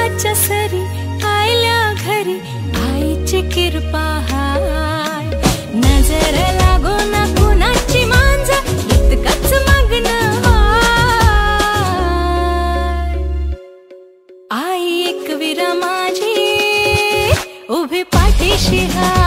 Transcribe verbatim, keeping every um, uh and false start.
पावसाच्या सरी आयल्या घरी आईची कृपा हाय। नजर लागो ना कुणाची मांज इतकंच मागणं हाय। आई एकवीरा माझी उभी पाठीशी हाय।